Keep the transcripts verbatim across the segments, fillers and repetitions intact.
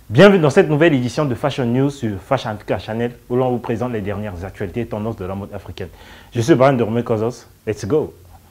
Bienvenue dans cette nouvelle édition de Fashion News sur Fashion Africa Channel où l'on vous présente les dernières actualités et tendances de la mode africaine. Je suis Brian Dormé Kozos. Let's go!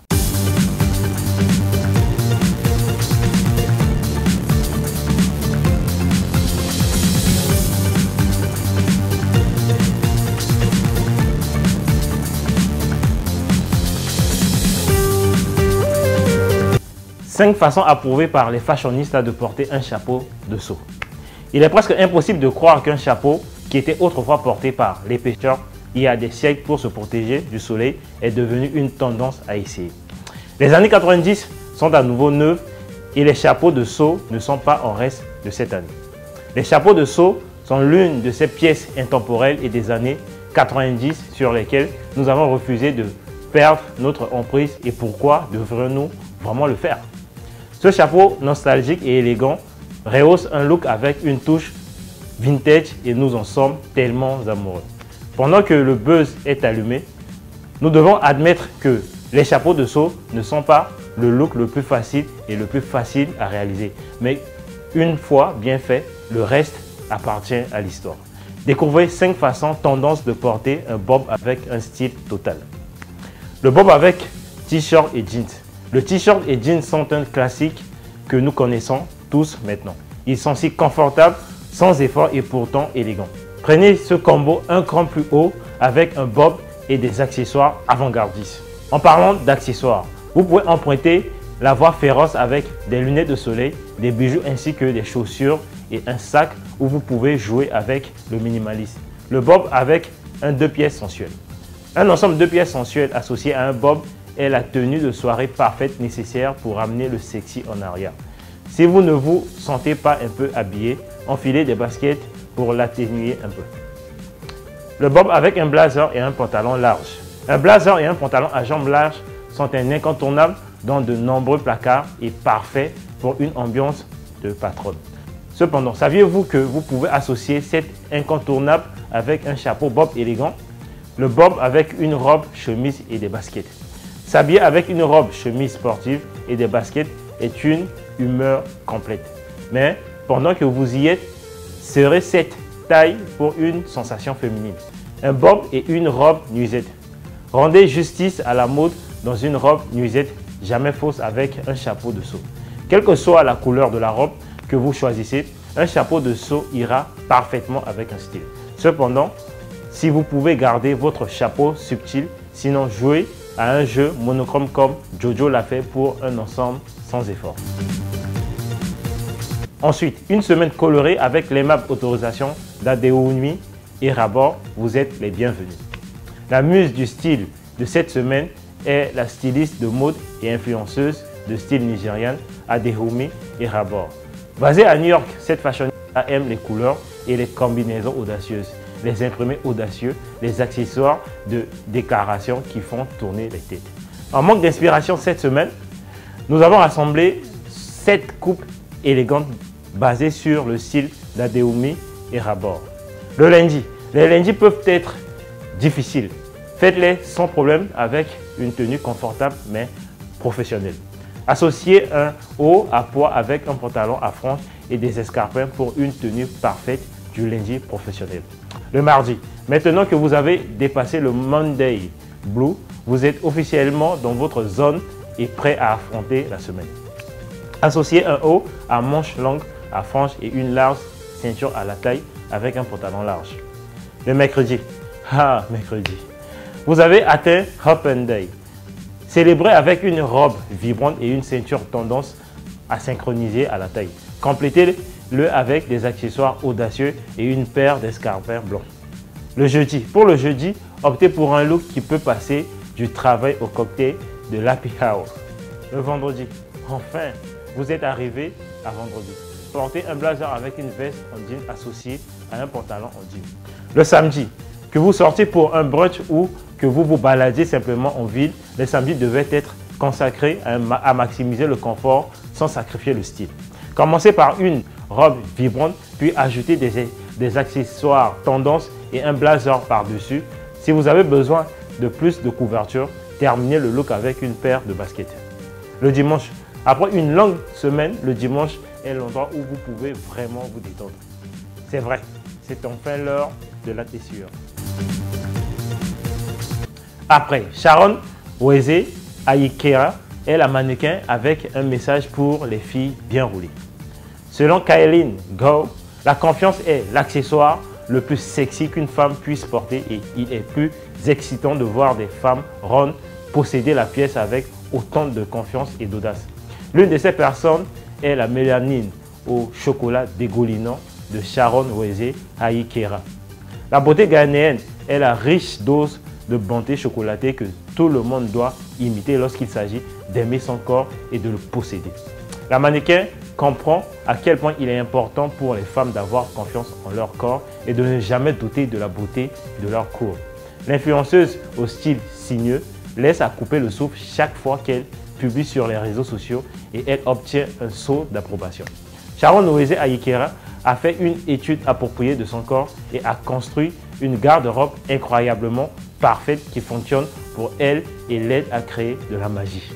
cinq façons approuvées par les fashionistas de porter un chapeau de seau. Il est presque impossible de croire qu'un chapeau qui était autrefois porté par les pêcheurs il y a des siècles pour se protéger du soleil est devenu une tendance à essayer. Les années quatre-vingt-dix sont à nouveau neuves et les chapeaux de seau ne sont pas en reste de cette année. Les chapeaux de seau sont l'une de ces pièces intemporelles et des années quatre-vingt-dix sur lesquelles nous avons refusé de perdre notre emprise et pourquoi devrions-nous vraiment le faire? Ce chapeau nostalgique et élégant rehausse un look avec une touche vintage et nous en sommes tellement amoureux. Pendant que le buzz est allumé, nous devons admettre que les chapeaux de seau ne sont pas le look le plus facile et le plus facile à réaliser. Mais une fois bien fait, le reste appartient à l'histoire. Découvrez cinq façons tendances de porter un bob avec un style total. Le bob avec t-shirt et jeans. Le t-shirt et jeans sont un classique que nous connaissons tous maintenant. Ils sont si confortables, sans effort et pourtant élégants. Prenez ce combo un cran plus haut avec un bob et des accessoires avant-gardistes. En parlant d'accessoires, vous pouvez emprunter la voie féroce avec des lunettes de soleil, des bijoux ainsi que des chaussures et un sac où vous pouvez jouer avec le minimalisme. Le bob avec un deux pièces sensuel. Un ensemble de pièces sensuelles associé à un bob est la tenue de soirée parfaite nécessaire pour amener le sexy en arrière. Si vous ne vous sentez pas un peu habillé, enfilez des baskets pour l'atténuer un peu. Le bob avec un blazer et un pantalon large. Un blazer et un pantalon à jambes larges sont un incontournable dans de nombreux placards et parfait pour une ambiance de patronne. Cependant, saviez-vous que vous pouvez associer cet incontournable avec un chapeau bob élégant? Le bob avec une robe, chemise et des baskets. S'habiller avec une robe, chemise sportive et des baskets est une humeur complète. Mais pendant que vous y êtes, serez cette taille pour une sensation féminine. Un bob et une robe nuisette. Rendez justice à la mode dans une robe nuisette, jamais fausse avec un chapeau de seau. Quelle que soit la couleur de la robe que vous choisissez, un chapeau de seau ira parfaitement avec un style. Cependant, si vous pouvez garder votre chapeau subtil, sinon jouez à un jeu monochrome comme Jojo l'a fait pour un ensemble sans effort. Ensuite, une semaine colorée avec l'aimable autorisation d'Adeoumi et Rabor, vous êtes les bienvenus. La muse du style de cette semaine est la styliste de mode et influenceuse de style nigériane Adeoumi et Rabor. Basée à New York, cette fashionista aime les couleurs et les combinaisons audacieuses, les imprimés audacieux, les accessoires de décoration qui font tourner les têtes. En manque d'inspiration cette semaine, nous avons rassemblé sept coupes élégantes basées sur le style d'Adeoumi et Rabor. Le lundi. Les lundis peuvent être difficiles. Faites-les sans problème avec une tenue confortable mais professionnelle. Associez un haut à poids avec un pantalon à franges et des escarpins pour une tenue parfaite du lundi professionnel. Le mardi. Maintenant que vous avez dépassé le Monday Blue, vous êtes officiellement dans votre zone et prêt à affronter la semaine. Associez un haut à manches longues à franges et une large ceinture à la taille avec un pantalon large. Le mercredi. Ah, mercredi. Vous avez atteint Open Day. Célébrez avec une robe vibrante et une ceinture tendance à synchroniser à la taille. Complétez-le avec des accessoires audacieux et une paire d'escarpins blancs. Le jeudi. Pour le jeudi, optez pour un look qui peut passer du travail au cocktail de l'happy hour. Le vendredi. Enfin, vous êtes arrivé à vendredi. Portez un blazer avec une veste en jean associée à un pantalon en jean. Le samedi, que vous sortez pour un brunch ou que vous vous baladez simplement en ville, le samedi devait être consacré à, à maximiser le confort sans sacrifier le style. Commencez par une robe vibrante, puis ajoutez des, des accessoires tendance et un blazer par-dessus. Si vous avez besoin de plus de couverture, terminez le look avec une paire de baskets. Le dimanche, après une longue semaine, le dimanche est l'endroit où vous pouvez vraiment vous détendre. C'est vrai, c'est enfin l'heure de la tessure. Après, Sharon Weze Ayikera est la mannequin avec un message pour les filles bien roulées. Selon Kailin Go, la confiance est l'accessoire le plus sexy qu'une femme puisse porter et il est plus excitant de voir des femmes rondes posséder la pièce avec autant de confiance et d'audace. L'une de ces personnes est la mélanine au chocolat dégoulinant de Sharon Weze Ayikera. La beauté ghanéenne est la riche dose de bonté chocolatée que tout le monde doit imiter lorsqu'il s'agit d'aimer son corps et de le posséder. La mannequin comprend à quel point il est important pour les femmes d'avoir confiance en leur corps et de ne jamais douter de la beauté de leur courbe. L'influenceuse au style sinueux laisse à couper le souffle chaque fois qu'elle publie sur les réseaux sociaux et elle obtient un saut d'approbation. Sharon Weze Ayikera a fait une étude appropriée de son corps et a construit une garde-robe incroyablement parfaite qui fonctionne pour elle et l'aide à créer de la magie.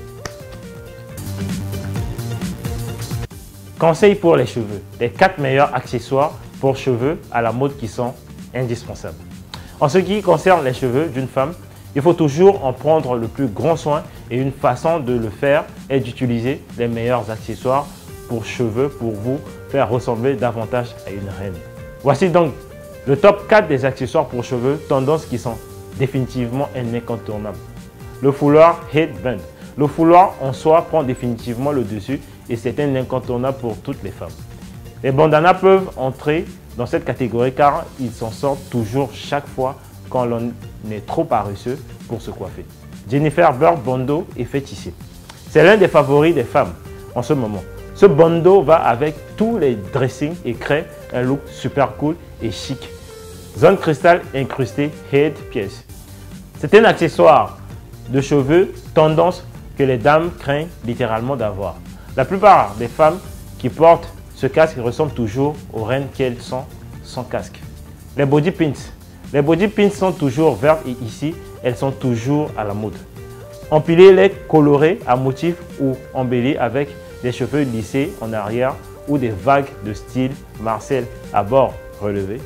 Conseil pour les cheveux. Les quatre meilleurs accessoires pour cheveux à la mode qui sont indispensables. En ce qui concerne les cheveux d'une femme, il faut toujours en prendre le plus grand soin et une façon de le faire est d'utiliser les meilleurs accessoires pour cheveux pour vous faire ressembler davantage à une reine. Voici donc le top quatre des accessoires pour cheveux, tendances qui sont définitivement un incontournable. Le foulard headband. Le foulard en soi prend définitivement le dessus et c'est un incontournable pour toutes les femmes. Les bandanas peuvent entrer dans cette catégorie car ils s'en sortent toujours chaque fois quand l'on est trop paresseux pour se coiffer. Jennifer Burke Bandeau est fait ici. C'est l'un des favoris des femmes en ce moment. Ce bandeau va avec tous les dressings et crée un look super cool et chic. Zone cristal incrusté headpiece. C'est un accessoire de cheveux tendance que les dames craignent littéralement d'avoir. La plupart des femmes qui portent ce casque ressemblent toujours aux reines qu'elles sont sans casque. Les body pins. Les body pins sont toujours vertes et ici, elles sont toujours à la mode. Empilez-les colorés à motifs ou embellis avec des cheveux lissés en arrière ou des vagues de style Marcel à bord relevé.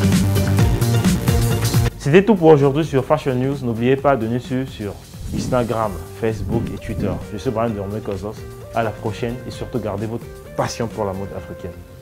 C'était tout pour aujourd'hui sur Fashion News. N'oubliez pas de nous suivre sur Instagram, Facebook et Twitter. Je suis Brian de Romeo Kozos. À la prochaine et surtout gardez votre passion pour la mode africaine.